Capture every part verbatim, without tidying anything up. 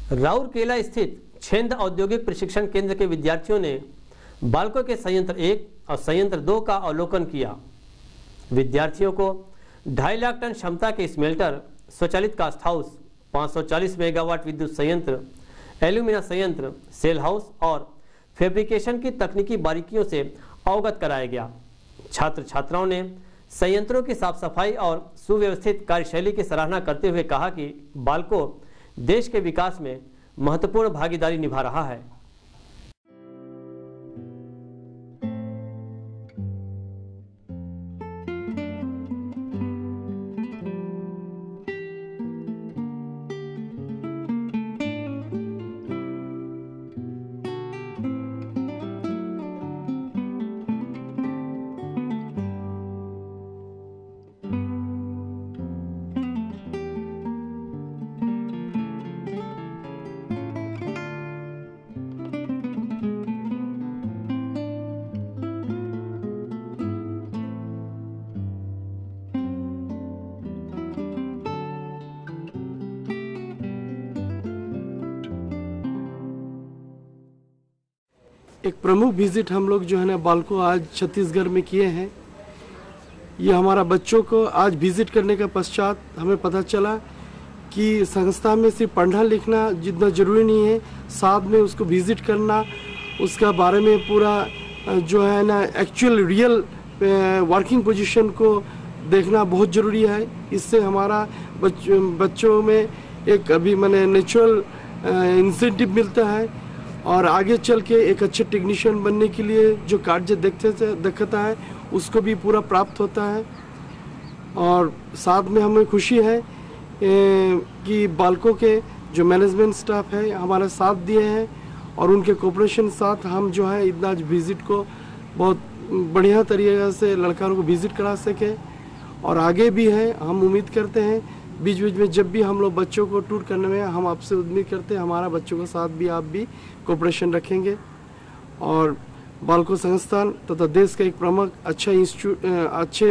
राउरकेला स्थित छेंद औद्योगिक प्रशिक्षण केंद्र के विद्यार्थियों ने बाल्को के संयंत्र एक और संयंत्र दो का अवलोकन किया। विद्यार्थियों को ढाई लाख टन क्षमता के स्मेल्टर, स्वचालित कास्ट हाउस, पाँच सौ चालीस मेगावाट विद्युत संयंत्र, एल्यूमिना संयंत्र, सेल हाउस और फैब्रिकेशन की तकनीकी बारीकियों से अवगत कराया गया। छात्र छात्राओं ने संयंत्रों की साफ सफाई और सुव्यवस्थित कार्यशैली की सराहना करते हुए कहा कि बाल्को देश के विकास में महत्वपूर्ण भागीदारी निभा रहा है। एक प्रमुख विजिट हम लोग जो है ना बाल्को आज छत्तीसगढ़ में किए हैं। ये हमारा बच्चों को आज विजिट करने के पश्चात हमें पता चला कि संस्था में सिर्फ पढ़ना लिखना जितना ज़रूरी नहीं है, साथ में उसको विजिट करना, उसका बारे में पूरा जो है ना एक्चुअल रियल वर्किंग पोजीशन को देखना बहुत ज़रूरी है। इससे हमारा बच, बच्चों में एक अभी मैंने नेचुरल इंसेंटिव मिलता है और आगे चल के एक अच्छे टेक्नीशियन बनने के लिए जो कार्य देखते दक्षता है उसको भी पूरा प्राप्त होता है। और साथ में हमें खुशी है ए, कि बाल्को के जो मैनेजमेंट स्टाफ है हमारा साथ दिए हैं और उनके कोऑपरेशन साथ हम जो है इतना विजिट को बहुत बढ़िया तरीके से लड़कों को विजिट करा सके और आगे भी है। हम उम्मीद करते हैं बीच बीच में जब भी हम लोग बच्चों को टूर करने में हम आपसे उम्मीद करते हैं हमारा बच्चों के साथ भी आप भी कोऑपरेशन रखेंगे। और बाल्को संस्थान तथा तो देश का एक प्रमुख अच्छा इंस्टीट्यूट, अच्छे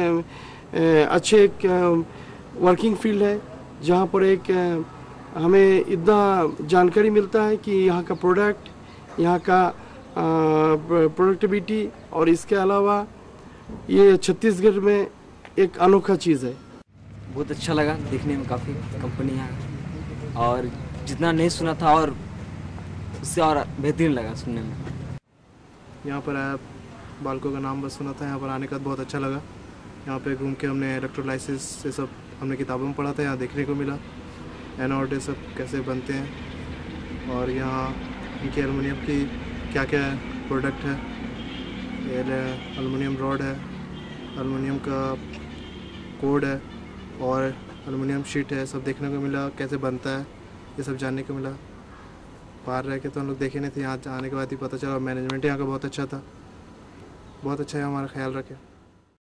अच्छे एक वर्किंग फील्ड है जहां पर एक हमें इतना जानकारी मिलता है कि यहाँ का प्रोडक्ट, यहाँ का प्रोडक्टिविटी और इसके अलावा ये छत्तीसगढ़ में एक अनोखा चीज़ है। बहुत अच्छा लगा देखने में, काफ़ी कंपनी है और जितना नहीं सुना था और उससे और बेहतरीन लगा सुनने में। यहाँ पर आया, बाल्को का नाम बस सुना था, यहाँ पर आने का बहुत अच्छा लगा। यहाँ पे घूम के हमने इलेक्ट्रोलाइसिस से सब हमने किताबों में पढ़ा था, यहाँ देखने को मिला एनोड सब कैसे बनते हैं और यहाँ इनके एलुमिनियम की क्या क्या प्रोडक्ट है। ये एलुमिनियम रॉड है, एलुमिनियम का कोड है और एलुमिनियम शीट है, सब देखने को मिला कैसे बनता है, ये सब जानने को मिला। बाहर रह के तो हम लोग देखे नहीं थे, यहाँ आने के बाद ही पता चला। मैनेजमेंट यहाँ का बहुत अच्छा था, बहुत अच्छा है, हमारा ख्याल रखे।